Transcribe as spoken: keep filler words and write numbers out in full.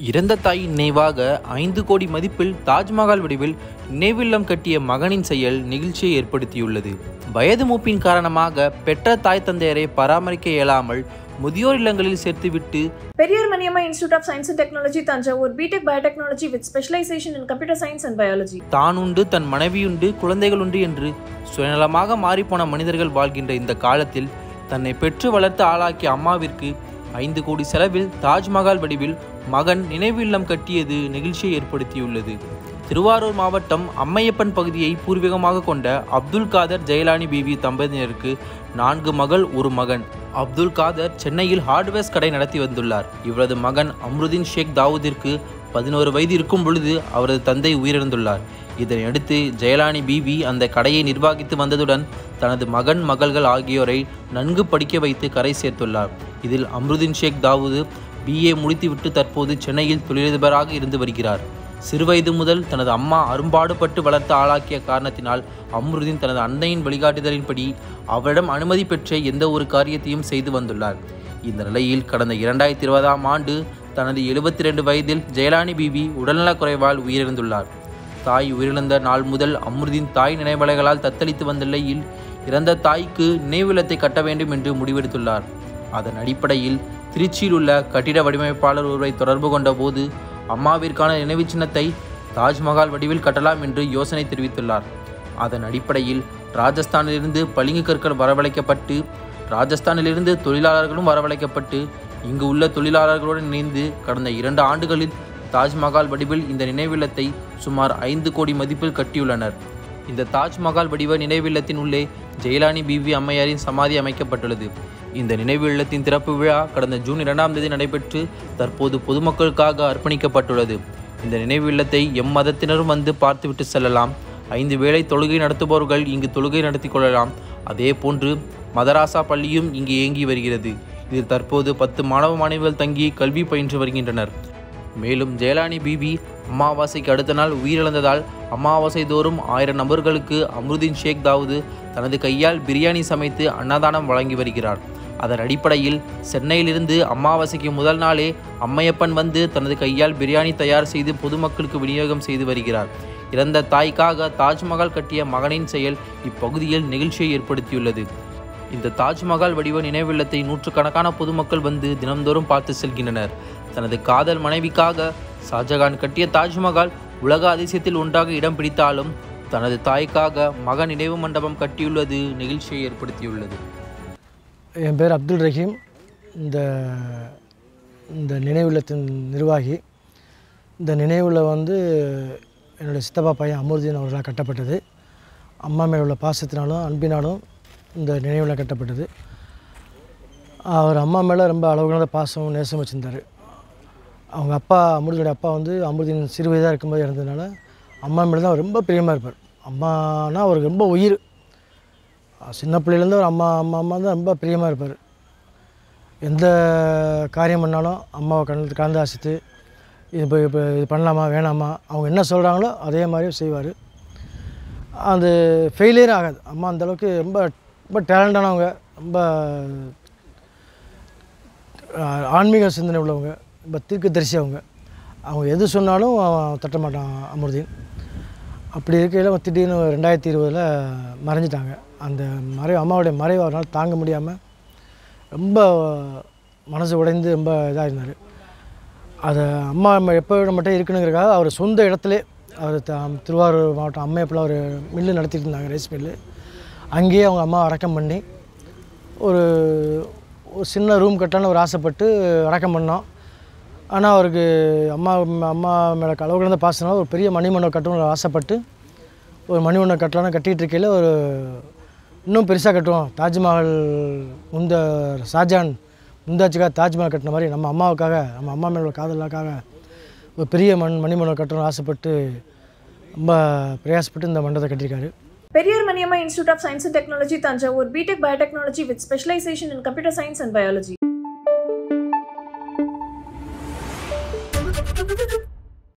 இறந்த தாயின் நினைவாக ஐந்து கோடி மதிப்பில் தாஜ்மஹால் வடிவில் நினைவில்லம் கட்டிய மகனின் செயல் நிகழ்ச்சியை ஏற்படுத்தியுள்ளது. வயது மூப்பின் காரணமாக பெற்ற தாய் தந்தையரை பராமரிக்க இயலாமல் முதியோர் இல்லங்களில் சேர்த்துவிட்டு Periyar Maniammai institute of science and technology Thanjavur B Tech biotechnology with specialisation in computer science and biology. தான் உண்டு, தன் மனைவியுண்டு, குழந்தைகள் உண்டு என்று சுயநலமாக மாறிப்போன மனிதர்கள் வாழ்கின்ற இந்த காலத்தில் தன்னை பெற்று வளர்த்து ஆளாக்கிய அம்மாவிற்கு ஐந்து கோடி செலவில் தாஜ்மஹால் வடிவில் மகன் நினைவு இல்லம் கட்டியது நிகழ்ச்சியை ஏற்படுத்தியுள்ளது. திருவாரூர் மாவட்டம் அம்மையப்பன் பகுதியை பூர்வீகமாக கொண்ட அப்துல் காதர் ஜெயலானி பிவி தம்பதியினருக்கு நான்கு மகள் ஒரு மகன். அப்துல் காதர் சென்னையில் ஹார்ட்வேர்ஸ் கடை நடத்தி வந்துள்ளார். இவரது மகன் அம்ருதீன் ஷேக் தாவூதிற்கு பதினோரு வயது இருக்கும் பொழுது அவரது தந்தை உயிரிழந்துள்ளார். இதனையடுத்து ஜெயலானி பிவி அந்த கடையை நிர்வகித்து வந்ததுடன் தனது மகன் மகள்கள் ஆகியோரை நன்கு படிக்க வைத்து கரை சேர்த்துள்ளார். இதில் அம்ருதீன் ஷேக் தாவூது பிஏ முடித்துவிட்டு தற்போது சென்னையில் தொழிலதிபராக இருந்து வருகிறார். சிறுவயது முதல் தனது அம்மா அரும்பாடுபட்டு வளர்த்து ஆளாக்கிய காரணத்தினால் அம்ருதீன் தனது அன்னையின் வழிகாட்டுதலின்படி அவரிடம் அனுமதி பெற்ற எந்த ஒரு காரியத்தையும் செய்து வந்துள்ளார். இந்த நிலையில் கடந்த இரண்டாயிரத்தி இருபதாம் ஆண்டு தனது எழுபத்தி ரெண்டு வயதில் ஜெயலானி பிவி உடல்நலக்குறைவால் உயிரிழந்துள்ளார். தாய் உயிரிழந்த நாள் முதல் அம்ருதீன் தாய் நினைவலைகளால் தத்தளித்து வந்த நிலையில் இறந்த தாய்க்கு நினைவில்லத்தை கட்ட வேண்டும் என்று முடிவெடுத்துள்ளார். அதன் அடிப்படையில் திருச்சியில் உள்ள கட்டிட வடிவமைப்பாளர் ஒருவரை தொடர்பு கொண்ட போது அம்மாவிற்கான நினைவு சின்னத்தை தாஜ்மஹால் வடிவில் கட்டலாம் என்று யோசனை தெரிவித்துள்ளார். அதன் அடிப்படையில் ராஜஸ்தானிலிருந்து பளிங்கு கற்கள் வரவழைக்கப்பட்டு ராஜஸ்தானிலிருந்து தொழிலாளர்களும் வரவழைக்கப்பட்டு இங்கு உள்ள தொழிலாளர்களுடன் இணைந்து கடந்த இரண்டு ஆண்டுகளில் தாஜ்மஹால் வடிவில் இந்த நினைவில்லத்தை சுமார் ஐந்து கோடி மதிப்பில் கட்டியுள்ளனர். இந்த தாஜ்மஹால் வடிவ நினைவில்லத்தின் உள்ளே ஜெயலானி பிவி அம்மையாரின் சமாதி அமைக்கப்பட்டுள்ளது. இந்த நினைவு இல்லத்தின் திறப்பு விழா கடந்த ஜூன் இரண்டாம் தேதி நடைபெற்று தற்போது பொதுமக்களுக்காக அர்ப்பணிக்கப்பட்டுள்ளது. இந்த நினைவு இல்லத்தை எம் மதத்தினரும் வந்து பார்த்துவிட்டு செல்லலாம். ஐந்து வேளை தொழுகை நடத்துபவர்கள் இங்கு தொழுகை நடத்தி கொள்ளலாம். அதே போன்று மதராசா பள்ளியும் இங்கு இயங்கி வருகிறது. இதில் தற்போது பத்து மாணவ மாணவிகள் தங்கி கல்வி பயின்று வருகின்றனர். மேலும் ஜெயலானி பிவி அமாவாசைக்கு அடுத்த நாள் உயிரிழந்ததால் அமாவாசை தோறும் ஆயிரம் நபர்களுக்கு அம்ருதீன் ஷேக் தாவூது தனது கையால் பிரியாணி சமைத்து அன்னதானம் வழங்கி வருகிறார். அதன் அடிப்படையில் சென்னையிலிருந்து அமாவாசைக்கு முதல் நாளே அம்மையப்பன் வந்து தனது கையால் பிரியாணி தயார் செய்து பொதுமக்களுக்கு விநியோகம் செய்து வருகிறார். இறந்த தாய்க்காக தாஜ்மஹால் கட்டிய மகனின் செயல் இப்பகுதியில் நிகழ்ச்சியை ஏற்படுத்தியுள்ளது. இந்த தாஜ்மஹால் வடிவ நினைவில்லத்தை நூற்றுக்கணக்கான பொதுமக்கள் வந்து தினம்தோறும் பார்த்து செல்கின்றனர். தனது காதல் மனைவிக்காக ஷாஜகான் கட்டிய தாஜ்மஹால் உலக அதிசயத்தில் ஒன்றாக இடம் பிடித்தாலும் தனது தாய்க்காக மகன் நினைவு மண்டபம் கட்டியுள்ளது நிகழ்ச்சியை ஏற்படுத்தியுள்ளது. என் பேர் அப்துல் ரஹீம். இந்த இந்த நினைவுல்லத்தின் நிர்வாகி. இந்த நினைவுல வந்து என்னுடைய சித்தப்பா பையன் அமருதீன் அவர்களால் கட்டப்பட்டது. அம்மா மேல் உள்ள பாசத்தினாலும் அன்பினாலும் இந்த நினைவில் கட்டப்பட்டது. அவர் அம்மா மேலே ரொம்ப அளவுகள பாசம் நேசம் வச்சுருந்தார். அவங்க அப்பா அமருதீனோட அப்பா வந்து அமருதீன் சிறு வயதாக இருக்கும்போது இறந்ததுனால அம்மா மேலே தான் அவர் ரொம்ப பிரியமாக இருப்பார். அம்மானா அவருக்கு ரொம்ப உயிர். சின்ன பிள்ளையிலேருந்து அவர் அம்மா அம்மா அம்மா தான் ரொம்ப பிரியமாக இருப்பார். எந்த காரியம் பண்ணாலும் அம்மாவை கலந்து கலந்து ஆசித்து இது இப்போ இப்போ இது பண்ணலாமா வேணாமா அவங்க என்ன சொல்கிறாங்களோ அதே மாதிரி செய்வார். அது ஃபெயிலியரும் ஆகாது. அம்மா அந்தளவுக்கு ரொம்ப ரொம்ப டேலண்டானவங்க, ரொம்ப ஆன்மீக சிந்தனை உள்ளவங்க, ரொம்ப தீர்க்கதரிசி. அவங்க அவங்க எது சொன்னாலும் தட்ட மாட்டான் அமருதீன். அப்படி இருக்கையில் திடீர்னு ரெண்டாயிரத்தி இருபதில் மறைஞ்சிட்டாங்க. அந்த மறை அம்மாவுடைய மறைவு அவரால் தாங்க முடியாமல் ரொம்ப மனசு உடைந்து ரொம்ப இதாக இருந்தார். அதை அம்மா எப்போ மட்டும் இருக்கணுங்கிறக்காக அவர் சொந்த இடத்துல அவர் த திருவாரூர் மாவட்டம் அம்மையப்பில் ஒரு மில்லு நடத்திட்டு இருந்தாங்க, ரைஸ் மில்லு. அங்கேயே அவங்க அம்மா அடக்கம் பண்ணி ஒரு ஒரு சின்ன ரூம் கட்டணும்னு ஒரு ஆசைப்பட்டு அடக்கம் பண்ணோம். ஆனால் அவருக்கு அம்மா அம்மா மேலே அளவுகளந்த பாசனால ஒரு பெரிய மணிமண்டபம் கட்டணும்னு ஆசைப்பட்டு ஒரு மணிமண்டபம் கட்டலான்னு கட்டிகிட்டு இருக்கையில் ஒரு இன்னும் பெருசாக கட்டுவோம், தாஜ்மஹால் முந்த ஷாஜகான் முந்தாச்சுக்காக தாஜ்மஹால் கட்டின மாதிரி நம்ம அம்மாவுக்காக நம்ம அம்மா மேலே காதலுக்காக ஒரு பெரிய மண் மணிமண்டபம் கட்டணும்னு ஆசைப்பட்டு ரொம்ப பிரயாசப்பட்டு இந்த மண்டபத்தை கட்டியிருக்காரு. Periyar Maniammai institute of science and technology Thanjavur B Tech biotechnology with specialisation in computer science and biology.